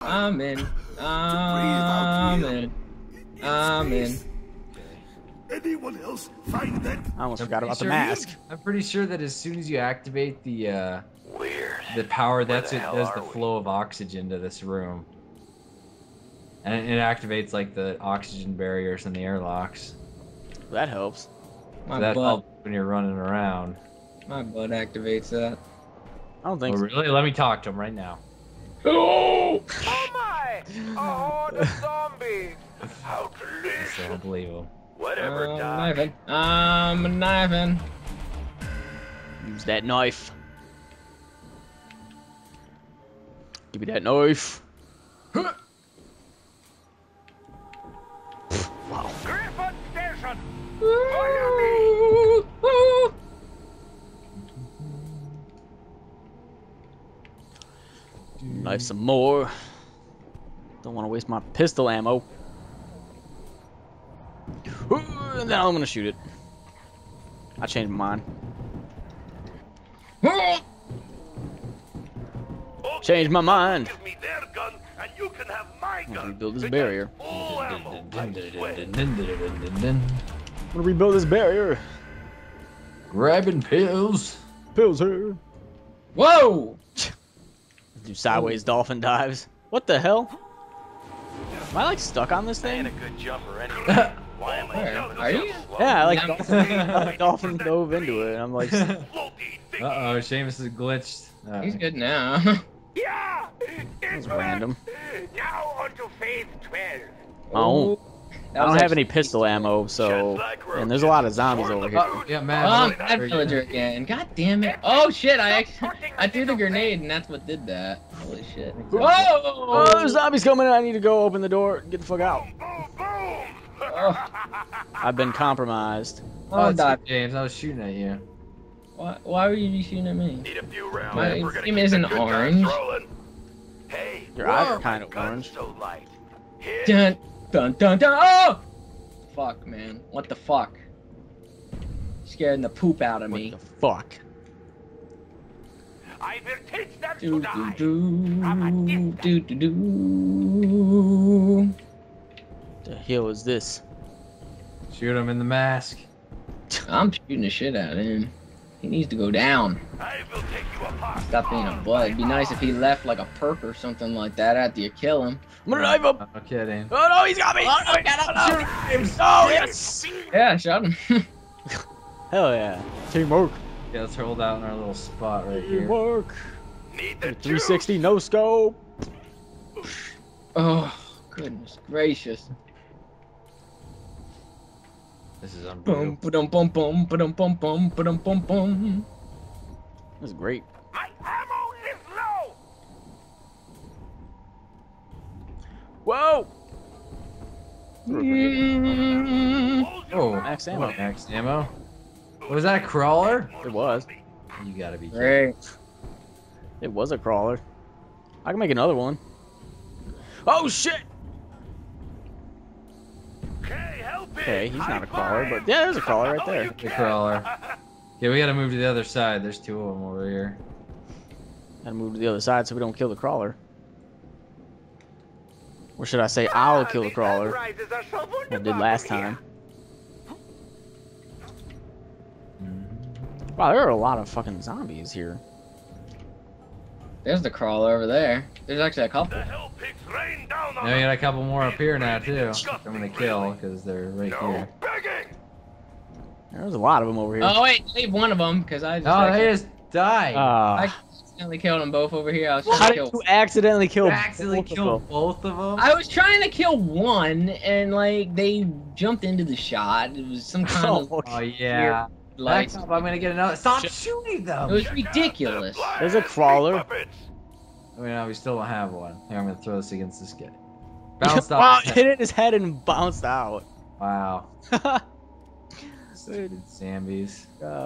I'm in. I'm in. I'm in. Anyone else find that? I almost forgot about the mask. I'm pretty sure that as soon as you activate the power, that's it does the flow of oxygen to this room. And it activates like the oxygen barriers and the airlocks. That helps. My So that butt. helps when you're running around. My butt activates that. I don't Oh, think so. really? Let me talk to him right now. Oh! Oh my! A horde of zombies! How delicious! So unbelievable. Whatever, Doc. Knifing. I'm knifing. Use that knife. Give me that knife. Wow. Griffin Station! Ooh, ooh. Knife some more. Don't want to waste my pistol ammo. And then I'm gonna shoot it. I changed my mind. Changed my mind. Give me their gun, and you can have my gun. Rebuild this barrier. All ammo, I swear. I'm gonna rebuild this barrier. Grabbing pills. Pills here. Whoa! Do sideways dolphin dives. What the hell? Am I like stuck on this I ain't thing? a good jumper anyway. Why am I Where? jumping Are so you? slow? Yeah, like Yeah. dolphin dove into it. And I'm like, Uh-oh, Seamus is glitched. He's good now. Yeah! that's random. Now on to phase 12. Oh, That I was don't have actually- any pistol ammo, so and there's a lot of zombies over here. Yeah, Oh, man. I'm that villager again. God damn it. Oh shit, I threw the grenade and that's what did that. Holy shit. Whoa! Oh, there's zombies coming in. I need to go open the door. Get the fuck out. Boom, boom! Oh, I've been compromised. Oh, oh it's God. James. I was shooting at you. Why would you be shooting at me? Need a few rounds. My We're gonna team keep isn't the good times orange. rolling. Hey, Your why eyes are are kind my of guns orange. so light? Here, Dun dun dun dun. Oh! Fuck, man. What the fuck? Scaring the poop out of What me. the fuck? I will teach them to Do die. do do do do do. The hell is this? Shoot him in the mask. I'm shooting the shit out of him. He needs to go down. I will take you apart. Stop being a butt. It'd be nice if he left like a perk or something like that after you kill him. I'm gonna knife him. No kidding. Oh no, he's got me. Oh, no, Oh, yes. Yeah, shot him. Hell yeah. Teamwork. Yeah, let's hold out in our little spot right here. Teamwork. Need the 360 no scope. Oh, goodness gracious. This is Boom, unbelievable. ba-dum, bum, bum, ba-dum, bum, bum, ba-dum, bum, bum. That's great. My ammo is low. Whoa. Mm. Oh, Max ammo. Max ammo. Was that a crawler? It was. You gotta be kidding. Great. It was a crawler. I can make another one. Oh shit. Okay, help me. Okay, he's not a crawler, but yeah, there's a crawler right there. The crawler. Yeah, we gotta move to the other side. There's two of them over here. Gotta move to the other side so we don't kill the crawler. Or should I say I'll kill the crawler? I did last time. Wow, there are a lot of fucking zombies here. There's the crawler over there. There's actually a couple. The hell pigs rain down on Now we us. got a couple more up here now too. I'm gonna kill because they're right No here. begging. There's a lot of them over here. Oh wait, leave one of them because I just, Oh, they just died. I accidentally killed them both over here. I was How trying to did kill. you accidentally kill You accidentally both of killed them? both of them. I was trying to kill one, and like they jumped into the shot. It was some kind of Oh, Oh yeah. like Back up, I'm gonna get another. Stop shooting them. it was ridiculous. There's a crawler. I mean, no, we still don't have one. Here, I'm gonna throw this against this guy. Bounced Wow, off. it hit it in his head and bounced out. Wow. Stupid Zambies.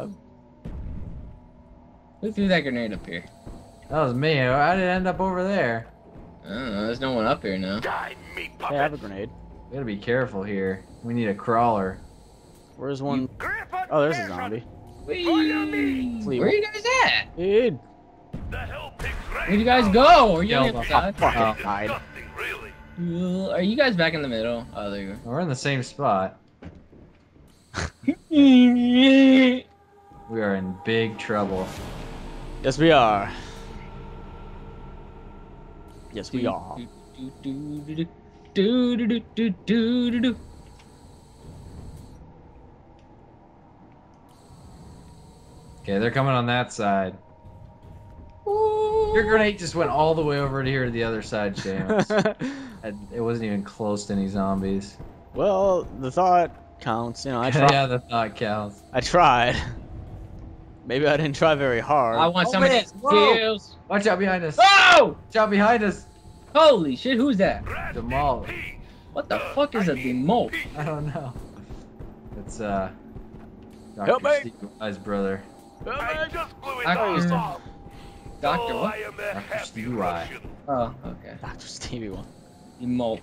Who threw that grenade up here? That was me. How did it end up over there? I don't know. There's no one up here now. Die, meat Hey, I have a puppets. grenade. We gotta be careful here. We need a crawler. Where's one? Griffin Oh, there's a Station. zombie. Whee! Flee. Where you guys at? Dude. The hell pigs rain Where'd you guys down go? Are you Killed on the them. outside? Fucking Oh. died. Disgusting Are you guys back in the middle? Oh, there you We're in the same spot. go. We are in big trouble. Yes, we are. Yes, we are. Okay, they're coming on that side. Your grenade just went all the way over to here to the other side, James. It wasn't even close to any zombies. Well, the thought counts. You know, I tried. Yeah, the thought counts. I tried. Maybe I didn't try very hard. I want Oh, some of man, these whoa. kills. Watch out behind us! Oh! Watch out behind us! Holy shit, who's that? Demolished. What the fuck is a demote? I don't know. It's Dr. Help me. Steve I's brother. I just blew it Doctor- all off. Doctor Oh, what? I am a Dr. happy Steve I. Russian. Oh, okay. Dr. Stevie one. Demote.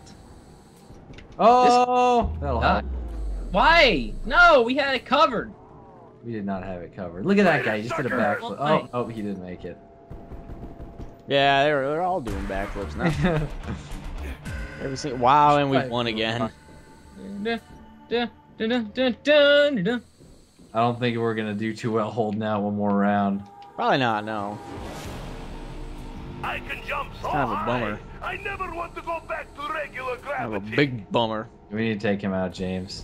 Oh! That'll help. Why? No, we had it covered. We did not have it covered. Look at that guy. He just did a backflip. Why? Oh, he didn't make it. Yeah, they're all doing backflips now. Every single wow, and we won again. Dun, dun, dun, dun, dun, dun. I don't think we're gonna do too well holding out one more round. Probably not. No. I can jump so kind of a high. bummer. I never want to go back to regular Kind of gravity. a big bummer. We need to take him out, James.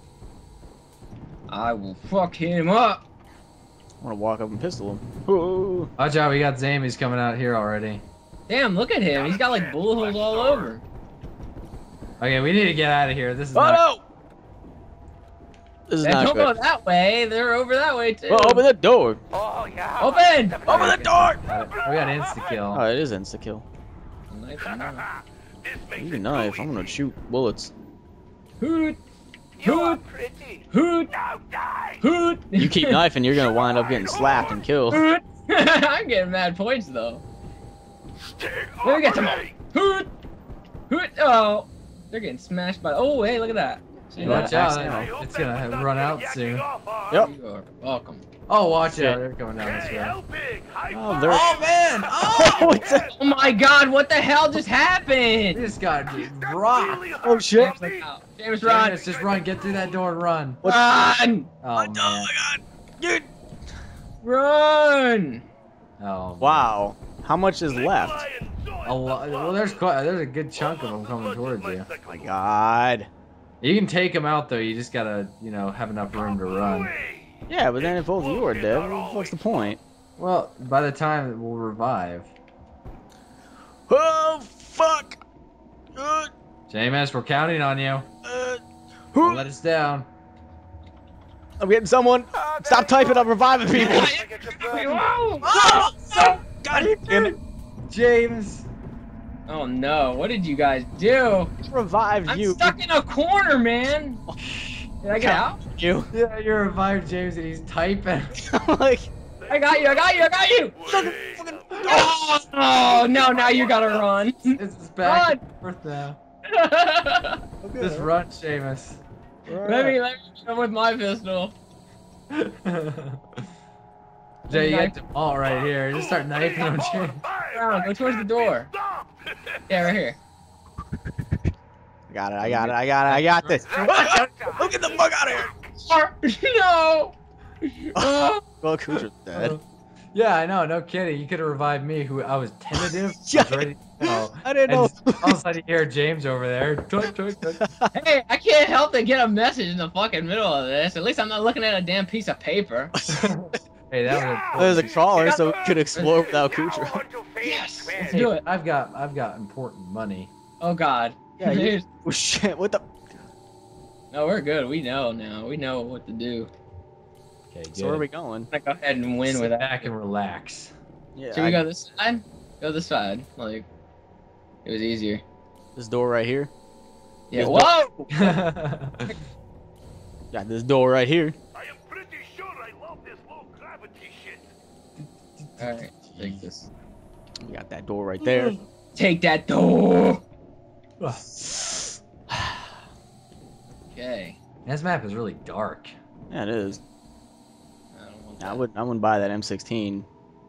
I will fuck him up. I want to walk up and pistol him. Ooh. Watch out, we got Zami's coming out here already. Damn, look at him. He's got like bullet holes all over. Okay, we need to get out of here. This is Oh not. no! This is They not don't go good. that way. They're over that way too. Well, open the door. Oh, yeah. Open! Open the door! We got insta kill. Oh, it is insta kill. Knife him up. This makes Use it a knife. go I'm gonna easy. shoot bullets. Hoot! You are Hoot! pretty. Hoot! Now die. Hoot! You keep knifing, you're gonna wind up getting slapped and killed. Hoot! I'm getting mad points though. Stay Let me get some. away. Hoot! Hoot! Oh, they're getting smashed by. Oh, hey, look at that. See Yeah, that? Watch out, accident. I hope it's that gonna was not run you out yakking soon. off, huh? Yep. You are welcome. Oh, watch Shit. out, they're coming down this Hey, way. helping. High Oh, five. they're- Oh man! Oh, it's a- Oh my God! What the hell just We happened? just got That rocked. really Oh, hurt shit. me. James, run! James, just run, get through that door and run. Run! Oh man. god! Dude! Run! Oh. Wow. How much is left? Lion, joy A lot. Well, there's a good chunk of them coming towards you. Oh my god. You can take them out though. You just gotta, have enough room to run. Yeah, but then if both of you are dead, what's the point? Well, by the time it will revive. Oh, fuck! James, we're counting on you. Who? Don't let us down. I'm getting someone. Stop typing, I'm reviving people. Whoa! God damn it. James. Oh no! What did you guys do? Revived I'm you. stuck in a corner, man. Did I get out? You. Yeah, you revived James and he's typing. I'm like, I got you! I got you! I got you! Oh no! Now you gotta run. This is back and forth now. Just run, Seamus. let me come with my pistol. Jay, you got Demal right here. Just start knifing him, James. Around, go towards the door. Yeah, right here. I got this. Look at the fuck out of here. No! Oh. Well, Kucher's dead. Yeah, I know. No kidding. You could have revived me, who I was tentative. I was ready to go. I didn't And know. all of a sudden, you hear James over there. Tut, tut, tut. Hey, I can't help but get a message in the fucking middle of this. At least I'm not looking at a damn piece of paper. Hey, that was. There's a crawler, so it could explode without Kucher. Yes! Let's Hey, do it. I've got important money. Oh god. Yeah, you- Oh shit! What the? No, we're good. We know now. We know what to do. Okay, good. So where are we going? I'm gonna go ahead and win Sit with that. back and relax. Yeah, Should we go this side? Go this side. Like, it was easier. this door right here. Yeah. This Whoa! Got this door right here. I am pretty sure I love this low gravity shit. Alright, take this. We got that door right there. Take that door! Okay. This map is really dark. Yeah, it is. I don't want I that. wouldn't buy that M16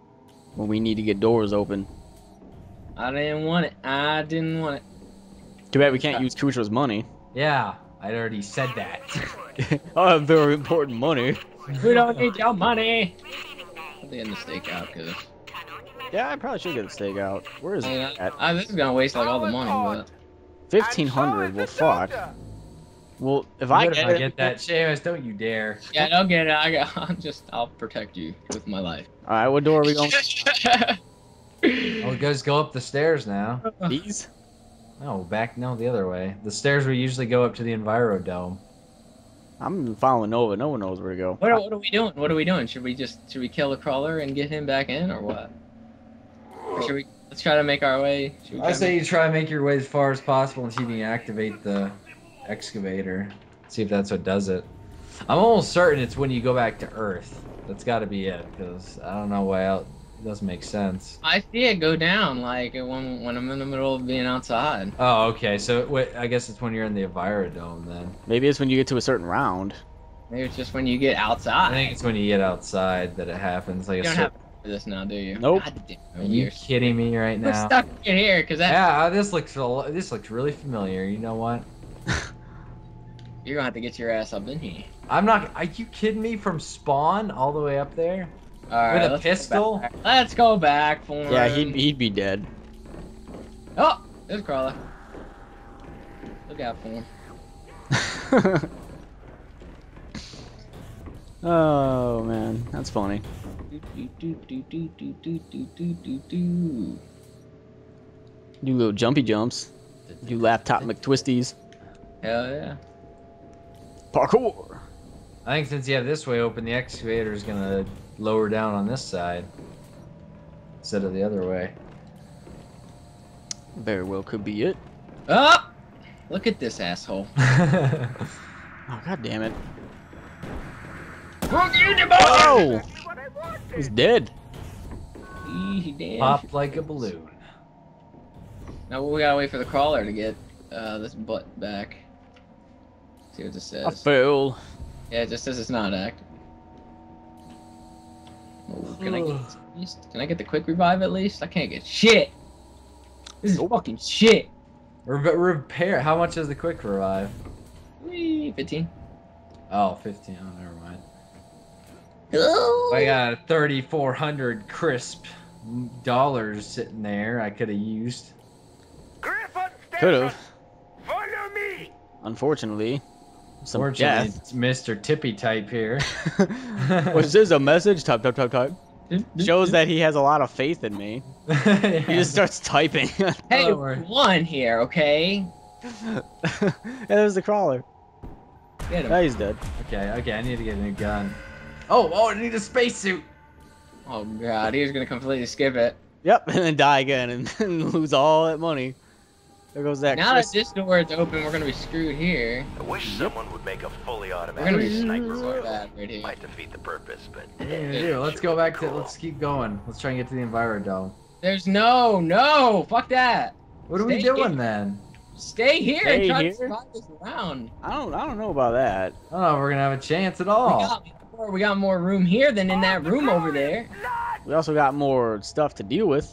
when we need to get doors open. I didn't want it. I didn't want it. Too bad we can't use Kutra's money. Yeah, I already said that. I have very important money. We don't need your money. I'll be in the stakeout, cause Yeah, I probably should get a steak out. Where is it at? this is gonna waste like all the money, but 1,500. Well, fuck. Well, if I I get that, Seamus, don't you dare. yeah, don't get it. I'll protect you with my life. all right, what door are we going? Oh, guys, go up the stairs now. These? No, the other way. The stairs we usually go up to the Enviro Dome. I'm following Nova. No one knows where to go. What are we doing? What are we doing? Should we kill the crawler and get him back in, or what? Or should we? Let's try to make our way. I say you try to make your way as far as possible and see if you can activate the excavator. See if that's what does it. I'm almost certain it's when you go back to Earth. That's got to be it, because I don't know why else. It doesn't make sense. I see it go down like when I'm in the middle of being outside. Oh, okay. So I guess it's when you're in the Enviro Dome then. Maybe it's when you get to a certain round. Maybe it's just when you get outside. I think it's when you get outside that it happens. Like You don't have to do this now, do you? Nope. God damn Are it, you kidding me right We're now? stuck in here because Yeah, this looks really familiar. You know what? you're gonna have to get your ass up in here. I'm not. Are you kidding me? From spawn all the way up there All right, with a let's go pistol? back. Let's go back for him. Yeah, he'd be dead. Oh, there's a crawler. Look out for him. Oh man, that's funny. Do little jumpy jumps. Do laptop McTwisties. Hell yeah. Parkour. I think since you have this way open, the excavator is gonna lower down on this side instead of the other way. Very well could be it. Oh, look at this asshole. Oh god damn it. Oh! Oh! He's dead. He dead. Popped like a balloon. Now we gotta wait for the crawler to get this butt back. See what this I says. fail. Yeah, it just says it's not active. Oh, can I get the quick revive at least? I can't get shit. This is fucking shit. Repair. How much is the quick revive? Whee, 15. Oh, 15. Oh, never mind. Oh. I got 3,400 crisp dollars sitting there. I could have used. Griffin, Could've. follow me. Unfortunately. Some Fortunately, death. it's Mr. Tippy type here. Was this a message? Type. Shows that he has a lot of faith in me. Yeah. He just starts typing. Hey, Don't worry. one here, okay? And there's the crawler. Get him. Now he's dead. Okay, I need to get a new gun. Oh, I need a spacesuit. Oh god, he was gonna completely skip it. Yep, and then die again and lose all that money. There goes that. Now that this door is open, we're gonna be screwed here. I wish someone would make a fully We're gonna automatic be sniper so rifle. bad right here. Might defeat the purpose, but What are you gonna do? Let's go back to. Let's keep going. Let's try and get to the Enviro Dome. There's no, fuck that. What are we Stay doing here. then? Stay here and Stay try here? to survive this round. I don't know about that. I don't know if we're gonna have a chance at all. We got more room here than in that room over there. We also got more stuff to deal with.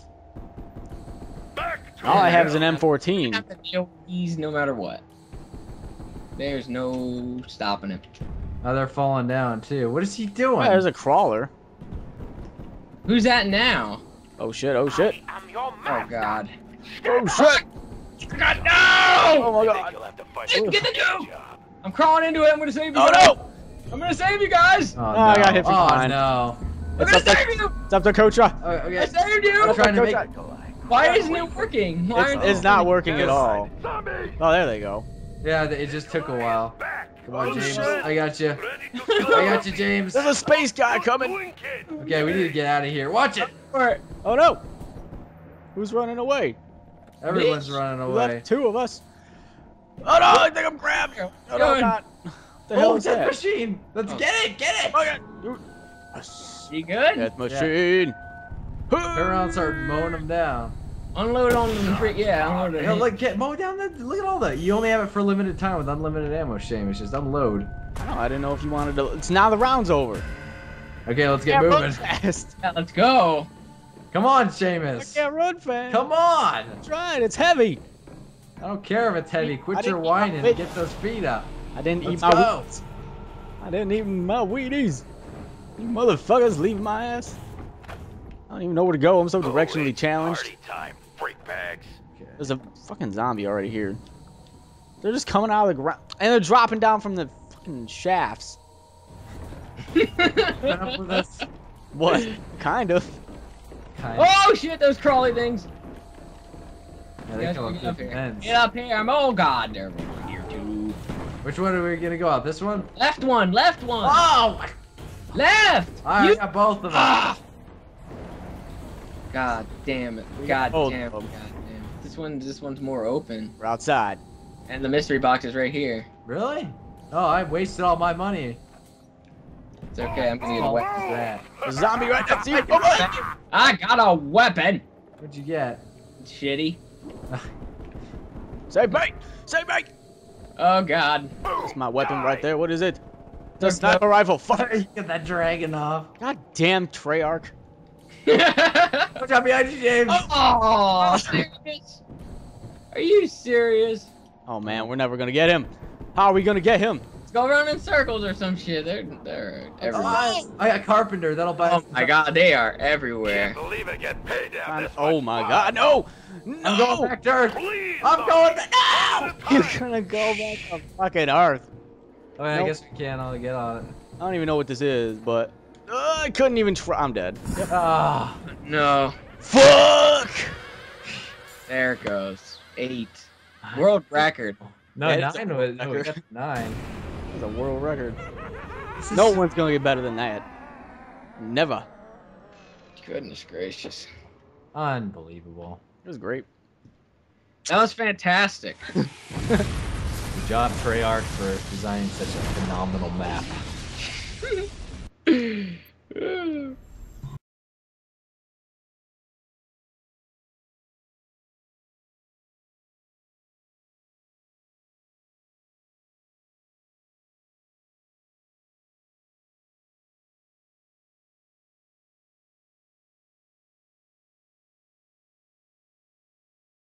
back to All I have is hell. an We M14. have to deal with these no matter what. There's no stopping him. Oh, they're falling down too. What is he doing? Yeah, there's a crawler. Who's that now? Oh shit, oh shit. I'm your Oh master. god. Oh shit! God, no! Oh my I think god. you'll have to fight Get for the this dude! job. I'm crawling into it. I'm gonna save you. Oh guys. no! I'm gonna save you guys. Oh, Oh, I got hit from oh behind. no. I'm It's gonna up to, save you. it's up to Kocha. Oh, I okay. saved you. I'm trying to make. Why isn't it working? Why aren't It's they- not working at all. Zombie, Oh, there they go. Yeah, it just took a while. back. Come on, Oh, James. shit. I got you. Ready to I go. got you, James. There's a space guy coming. Doing kid. Okay, we need to get out of here. Watch it. Oh no! Who's running away? Everyone's running We away. left two of us. Oh no! I think I'm grabbed. Oh no, Going. I'm not. What the hell Oh, is death that? machine. Let's Oh. get it. Get it. Oh god! Dude. Yes. You good? Death machine. Turn around and start mowing them down. Unload on the freak. Yeah, unload it. Yeah, look, mow down the. Look at all that. You only have it for a limited time with unlimited ammo, Shame. It's just unload. Oh, I didn't know if you wanted to. It's now the round's over. Okay, let's get Can't run moving. fast. Yeah, let's go. Come on, I Seamus. can't run fast. Come on. That's right. It's heavy. I don't care if it's heavy. I Quit didn't your eat my whining and bit. get those feet up. I didn't Let's eat my go. Wheaties. I didn't eat my Wheaties. You motherfuckers leaving my ass. I don't even know where to go. I'm so directionally challenged. Party time, freak bags. There's a fucking zombie already here. They're just coming out of the ground. And they're dropping down from the fucking shafts. Put up with us. What? Kind of. Kind of. Oh shit, those crawly things. Yeah, they Guys, come up get through up here. fence. Get up here. Oh god, they're over here too. Which one are we gonna go out? This one? Left one, left one. Oh! Left! I You- got both of them. Ah! God damn it. God both damn it. of God them. damn it. This one's more open. We're outside. And the mystery box is right here. Really? Oh, I wasted all my money. It's okay, I'm gonna get a What weapon. was that? There's a zombie right next to you. Oh my! I got a weapon! What'd you get? Shitty. Save me! Save me! Oh god. That's my weapon right there. What is it? The sniper rifle. Fuck! You get that dragon off. God damn Treyarch. Watch out behind you, James. Oh, serious? Are you serious? Oh man, we're never gonna get him. How are we gonna get him? Let's go around in circles or some shit. They're everywhere. Oh, I got Carpenter. That'll buy Oh us. my god, they are everywhere. Can't believe I get paid down this Oh much. my god, no! I'm going No! back to Earth. Please, I'm going back. No! You're gonna go back to fucking Earth. Okay, I Nope. guess we can. I'll get on it. I don't even know what this is, but I couldn't even try. I'm dead. Ah. No. Fuck! There it goes. 8. World record. No, Yeah, it's a 9 was. record. No, we got 9. That's a world record. No one's gonna get better than that. Never. Goodness gracious. Unbelievable. It was great. That was fantastic. Good job, Treyarch, for designing such a phenomenal map.